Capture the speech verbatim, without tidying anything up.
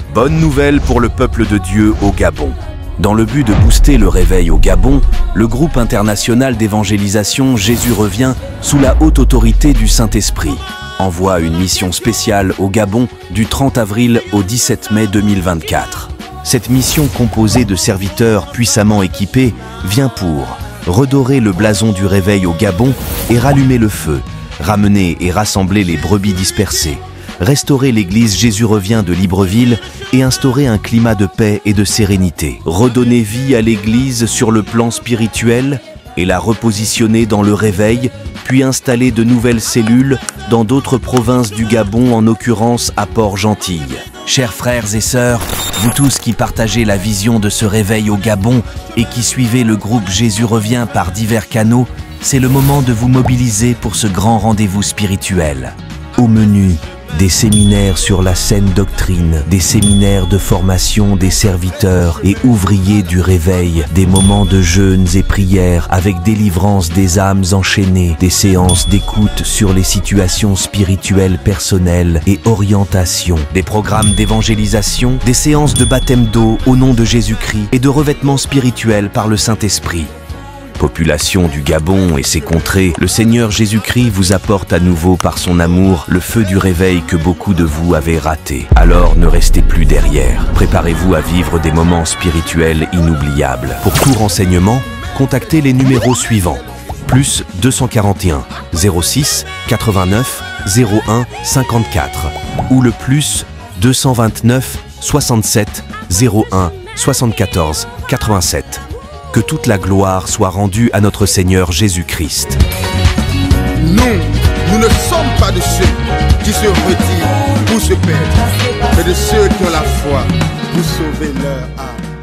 Bonne nouvelle pour le peuple de Dieu au Gabon. Dans le but de booster le réveil au Gabon, le groupe international d'évangélisation Jésus revient, sous la haute autorité du Saint-Esprit, envoie une mission spéciale au Gabon du trente avril au dix-sept mai deux mille vingt-quatre. Cette mission composée de serviteurs puissamment équipés vient pour redorer le blason du réveil au Gabon et rallumer le feu, ramener et rassembler les brebis dispersées, restaurer l'église Jésus revient de Libreville et instaurer un climat de paix et de sérénité. Redonner vie à l'église sur le plan spirituel et la repositionner dans le réveil, puis installer de nouvelles cellules dans d'autres provinces du Gabon, en l'occurrence à Port-Gentil. Chers frères et sœurs, vous tous qui partagez la vision de ce réveil au Gabon et qui suivez le groupe Jésus revient par divers canaux, c'est le moment de vous mobiliser pour ce grand rendez-vous spirituel. Au menu, des séminaires sur la saine doctrine, des séminaires de formation des serviteurs et ouvriers du réveil, des moments de jeûnes et prières avec délivrance des âmes enchaînées, des séances d'écoute sur les situations spirituelles personnelles et orientation, des programmes d'évangélisation, des séances de baptême d'eau au nom de Jésus-Christ et de revêtement spirituel par le Saint-Esprit. Population du Gabon et ses contrées, le Seigneur Jésus-Christ vous apporte à nouveau par son amour le feu du réveil que beaucoup de vous avez raté. Alors ne restez plus derrière. Préparez-vous à vivre des moments spirituels inoubliables. Pour tout renseignement, contactez les numéros suivants. Plus deux cent quarante et un zéro six quatre-vingt-neuf zéro un cinquante-quatre ou le plus deux cent vingt-neuf soixante-sept zéro un soixante-quatorze quatre-vingt-sept. Que toute la gloire soit rendue à notre Seigneur Jésus-Christ. Nous, nous ne sommes pas de ceux qui se retirent pour se perdre, mais de ceux qui ont la foi pour sauver leur âme.